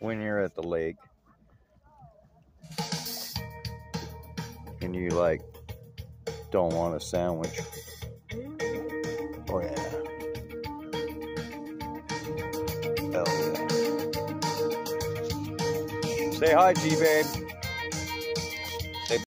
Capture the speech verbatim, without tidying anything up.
when you're at the lake and you like don't want a sandwich. Oh yeah. Hell yeah. Say hi, G-Babe.